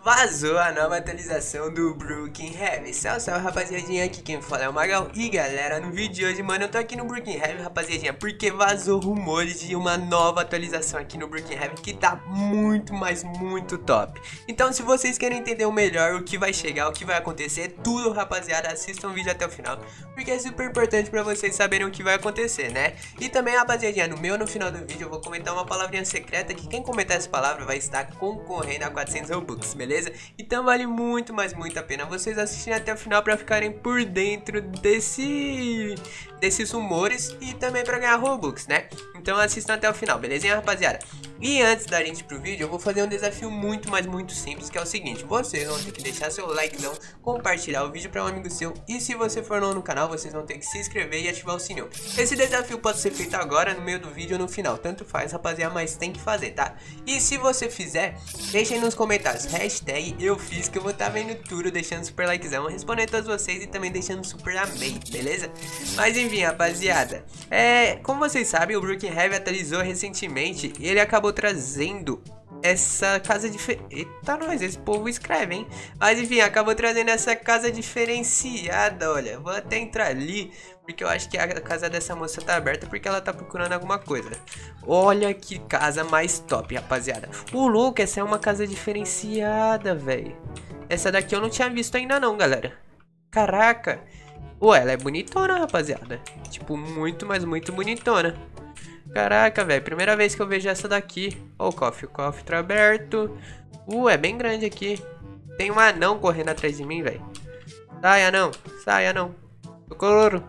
Vazou a nova atualização do Broken Heavy. Salve, rapaziadinha, aqui quem fala é o Magal. E galera, no vídeo de hoje, mano, eu tô aqui no Broken Heavy, rapaziadinha, porque vazou rumores de uma nova atualização aqui no Broken Heavy que tá muito, mas muito top. Então, se vocês querem entender o melhor, o que vai chegar, o que vai acontecer, tudo, rapaziada, assistam o vídeo até o final, porque é super importante pra vocês saberem o que vai acontecer, né? E também, rapaziadinha, no final do vídeo eu vou comentar uma palavrinha secreta que quem comentar essa palavra vai estar concorrendo a 400 Robux, beleza? Então vale muito, mas muito a pena vocês assistirem até o final pra ficarem por dentro desses rumores e também pra ganhar Robux, né? Então assistam até o final, belezinha, rapaziada? E antes da gente ir pro vídeo, eu vou fazer um desafio muito, mas muito simples, que é o seguinte: vocês vão ter que deixar seu likezão, compartilhar o vídeo para um amigo seu, e se você for novo no canal, vocês vão ter que se inscrever e ativar o sininho. Esse desafio pode ser feito agora, no meio do vídeo ou no final, tanto faz, rapaziada, mas tem que fazer, tá? E se você fizer, deixa aí nos comentários, hashtag eu fiz, que eu vou estar vendo tudo, deixando super likezão, respondendo todos vocês e também deixando super amei, beleza? Mas enfim, rapaziada, como vocês sabem, o Broken Heavy atualizou recentemente e ele acabou trazendo essa casa diferente. Eita, nós, esse povo escreve, hein? Mas enfim, acabou trazendo essa casa diferenciada, olha. Vou até entrar ali, porque eu acho que a casa dessa moça tá aberta, porque ela tá procurando alguma coisa. Olha que casa mais top, rapaziada. O louco, essa é uma casa diferenciada, velho. Essa daqui eu não tinha visto ainda não, galera. Caraca. Ué, ela é bonitona, rapaziada. Tipo, muito, mas muito bonitona. Caraca, velho, primeira vez que eu vejo essa daqui. Ó, o cofre tá aberto. É bem grande aqui. Tem um anão correndo atrás de mim, velho. Sai, anão. Sai, anão. Socorro.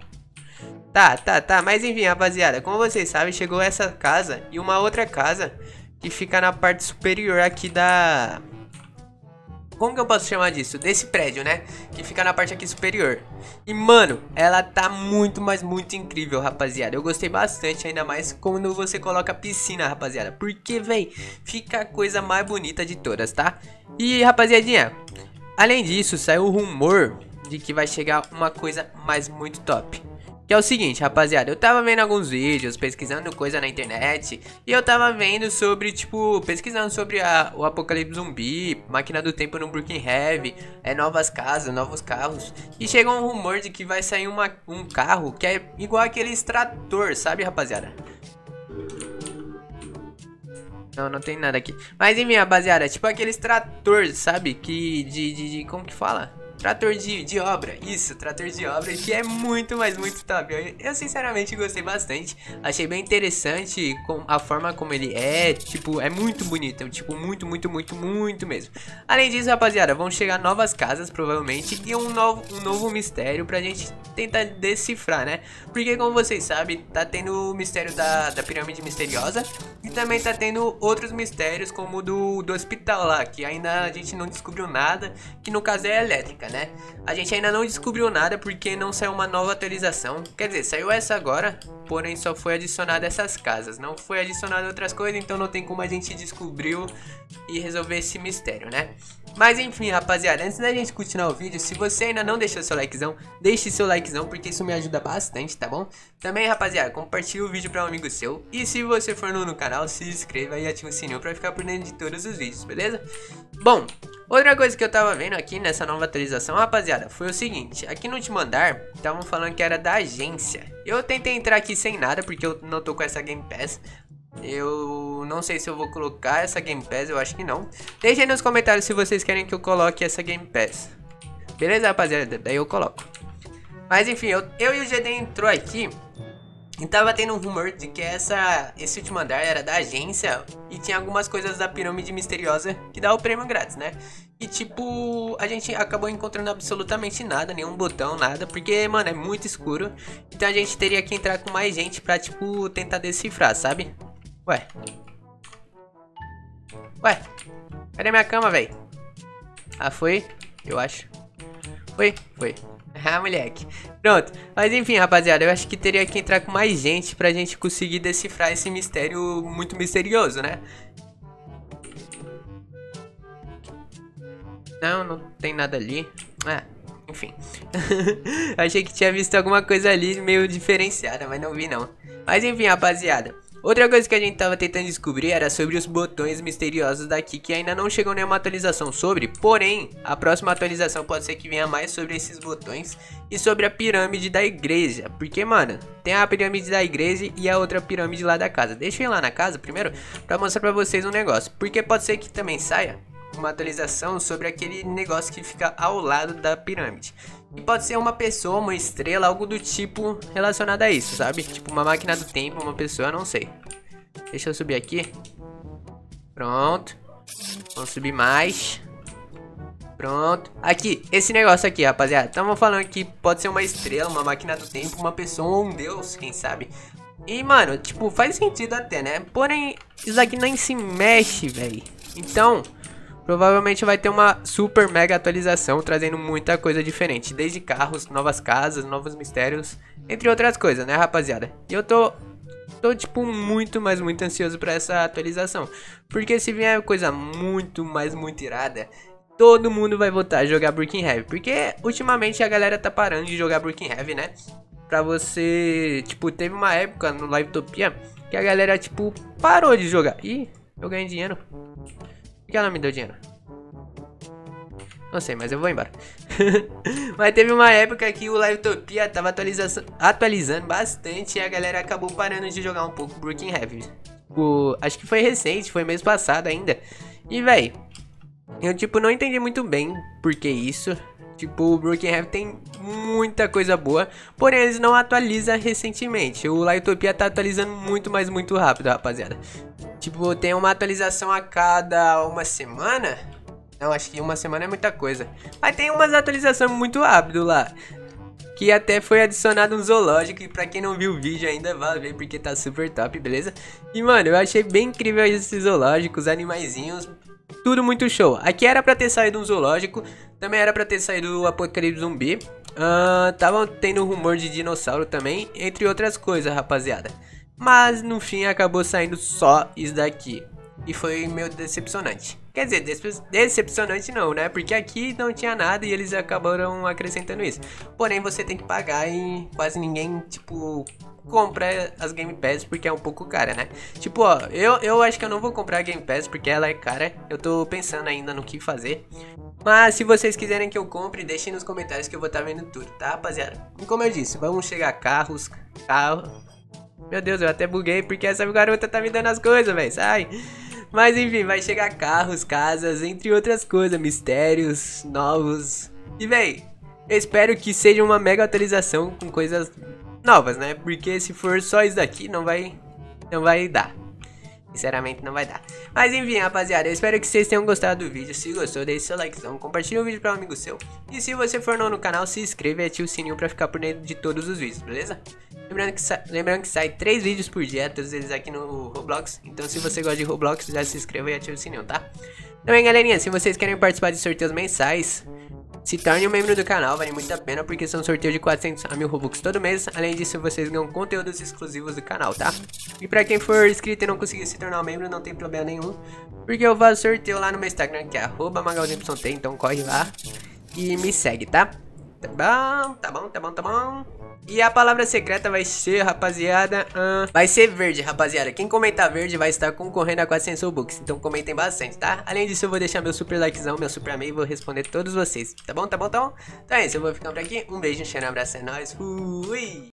Tá. Mas enfim, rapaziada, como vocês sabem, chegou essa casa e uma outra casa que fica na parte superior aqui da... Como que eu posso chamar disso? Desse prédio, né? Que fica na parte aqui superior. E, mano, ela tá muito, mas muito incrível, rapaziada. Eu gostei bastante, ainda mais quando você coloca piscina, rapaziada. Porque, véi, fica a coisa mais bonita de todas, tá? E, rapaziadinha, além disso, saiu o rumor de que vai chegar uma coisa mais muito top. Que é o seguinte, rapaziada, eu tava vendo alguns vídeos, pesquisando coisa na internet, e eu tava vendo sobre, tipo, pesquisando sobre o apocalipse zumbi, máquina do tempo no Broken Heavy, novas casas, novos carros. E chegou um rumor de que vai sair um carro que é igual aquele extrator, sabe, rapaziada? Não tem nada aqui. Mas enfim, rapaziada, tipo aquele extrator, sabe, que como que fala? Trator de obra, isso, trator de obra, que é muito, mas muito top. Eu sinceramente gostei bastante, achei bem interessante a forma como ele é, tipo, é muito bonito, tipo, muito mesmo. Além disso, rapaziada, vão chegar novas casas, provavelmente, e um novo mistério pra gente tentar decifrar, né? Porque, como vocês sabem, tá tendo o mistério da pirâmide misteriosa, e também tá tendo outros mistérios, como o do hospital lá, que ainda a gente não descobriu nada, que no caso é elétrica, né? A gente ainda não descobriu nada porque não saiu uma nova atualização. Quer dizer, saiu essa agora, porém só foi adicionada essas casas. Não foi adicionada outras coisas, então não tem como a gente descobrir e resolver esse mistério, né? Mas enfim, rapaziada, antes da gente continuar o vídeo, se você ainda não deixou seu likezão, deixe seu likezão, porque isso me ajuda bastante, tá bom? Também, rapaziada, compartilhe o vídeo para um amigo seu. E se você for novo no canal, se inscreva e ative o sininho para ficar por dentro de todos os vídeos, beleza? Bom, outra coisa que eu tava vendo aqui nessa nova atualização, rapaziada, foi o seguinte: aqui no último andar, estavam falando que era da agência. Eu tentei entrar aqui sem nada, porque eu não tô com essa Game Pass. Eu não sei se eu vou colocar essa Game Pass, eu acho que não. Deixem aí nos comentários se vocês querem que eu coloque essa Game Pass. Beleza, rapaziada? Daí eu coloco. Mas enfim, eu e o GD entrou aqui e tava tendo um rumor de que esse último andar era da agência e tinha algumas coisas da pirâmide misteriosa que dá o prêmio grátis, né? E tipo, a gente acabou encontrando absolutamente nada, nenhum botão, nada, porque, mano, é muito escuro. Então a gente teria que entrar com mais gente pra, tipo, tentar decifrar, sabe? Ué, cadê minha cama, velho? Ah, foi? Eu acho. Foi. Ah, moleque. Pronto. Mas enfim, rapaziada, eu acho que teria que entrar com mais gente pra gente conseguir decifrar esse mistério muito misterioso, né? Não tem nada ali. Enfim. Achei que tinha visto alguma coisa ali meio diferenciada, mas não vi não. Mas enfim, rapaziada, Outra coisa que a gente tava tentando descobrir era sobre os botões misteriosos daqui, que ainda não chegou nenhuma atualização sobre, porém, a próxima atualização pode ser que venha mais sobre esses botões e sobre a pirâmide da igreja, porque, mano, tem a pirâmide da igreja e a outra pirâmide lá da casa. Deixa eu ir lá na casa primeiro pra mostrar pra vocês um negócio, porque pode ser que também saia uma atualização sobre aquele negócio que fica ao lado da pirâmide. E pode ser uma pessoa, uma estrela, algo do tipo relacionado a isso, sabe? Tipo uma máquina do tempo, uma pessoa, não sei. Deixa eu subir aqui. Pronto. Vamos subir mais. Pronto. Aqui, esse negócio aqui, rapaziada. Estamos falando que pode ser uma estrela, uma máquina do tempo, uma pessoa ou um deus, quem sabe. E, mano, tipo, faz sentido até, né? Porém, isso aqui nem se mexe, velho. Então, provavelmente vai ter uma super mega atualização trazendo muita coisa diferente. Desde carros, novas casas, novos mistérios, entre outras coisas, né, rapaziada? E eu tô tipo, muito, mas muito ansioso pra essa atualização. Porque se vier coisa muito irada, todo mundo vai voltar a jogar Broken Heavy. Porque ultimamente a galera tá parando de jogar Broken Heavy, né? Pra você, tipo, teve uma época no Livetopia que a galera, tipo, parou de jogar. Ih, eu ganhei dinheiro. Por que ela me deu dinheiro? Não sei, mas eu vou embora. Mas teve uma época que o Livetopia tava atualizando bastante e a galera acabou parando de jogar um pouco Broken Heavy. Acho que foi recente, foi mês passado ainda. E, véi, eu, tipo, não entendi muito bem por que isso. Tipo, o Broken Heavy tem muita coisa boa, porém eles não atualizam recentemente. O Livetopia tá atualizando muito, mas muito rápido, rapaziada. Tipo, tem uma atualização a cada uma semana. Não, acho que uma semana é muita coisa. Mas tem umas atualizações muito rápido lá. Que até foi adicionado um zoológico. E pra quem não viu o vídeo ainda, vai ver porque tá super top, beleza? E, mano, eu achei bem incrível esses zoológicos, animaizinhos. Tudo muito show. Aqui era pra ter saído um zoológico. Também era pra ter saído o Apocalipse Zumbi. Tava tendo rumor de dinossauro também. Entre outras coisas, rapaziada. Mas no fim acabou saindo só isso daqui. E foi meio decepcionante. Quer dizer, decepcionante não, né? Porque aqui não tinha nada e eles acabaram acrescentando isso. Porém, você tem que pagar e quase ninguém, tipo, compra as Game Pass porque é um pouco cara, né? Tipo, ó, eu acho que eu não vou comprar a Game Pass porque ela é cara. Eu tô pensando ainda no que fazer. Mas se vocês quiserem que eu compre, deixem nos comentários que eu vou estar vendo tudo, tá, rapaziada? E como eu disse, vamos chegar carros. Meu Deus, eu até buguei porque essa garota tá me dando as coisas, velho. Sai. Mas enfim, vai chegar carros, casas, entre outras coisas, mistérios novos. E véi, eu espero que seja uma mega atualização com coisas novas, né? Porque se for só isso daqui, não vai dar. Sinceramente não vai dar. Mas enfim, rapaziada, eu espero que vocês tenham gostado do vídeo. Se gostou, deixe seu likezão, compartilhe o vídeo para um amigo seu. E se você for novo no canal, se inscreva e ative o sininho para ficar por dentro de todos os vídeos, beleza? Lembrando que sai 3 vídeos por dia, todos eles aqui no Roblox. Então se você gosta de Roblox, já se inscreva e ative o sininho, tá? Também, galerinha, se vocês querem participar de sorteios mensais, se torne um membro do canal, vale muito a pena, porque são sorteios de 400 a 1000 Robux todo mês. Além disso, vocês ganham conteúdos exclusivos do canal, tá? E pra quem for inscrito e não conseguir se tornar um membro, não tem problema nenhum, porque eu faço sorteio lá no meu Instagram, que é @magalzyt, então corre lá e me segue, tá? Tá bom. E a palavra secreta vai ser, rapaziada, vai ser verde, rapaziada. Quem comentar verde vai estar concorrendo a 400 Robux. Então comentem bastante, tá? Além disso, eu vou deixar meu super likezão, meu super amei, vou responder todos vocês. Tá bom? Então é isso, eu vou ficando por aqui. Um beijo, um cheiro, um abraço, é nóis. Fui!